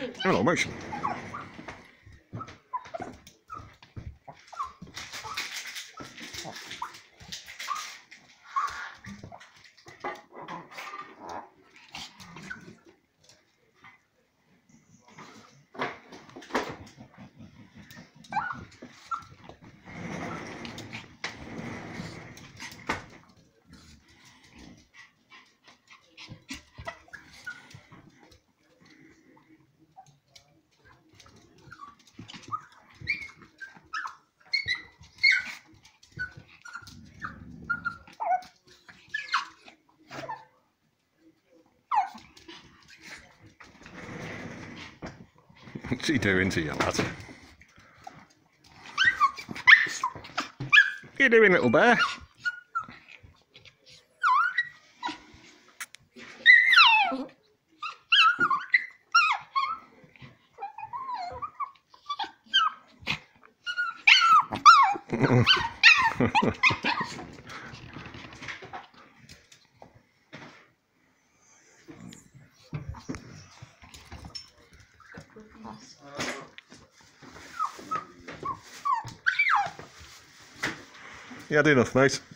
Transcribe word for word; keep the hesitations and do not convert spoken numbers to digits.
Hello, motion. What's he doing to you, lad? What are you doing, little bear? You had enough, mate.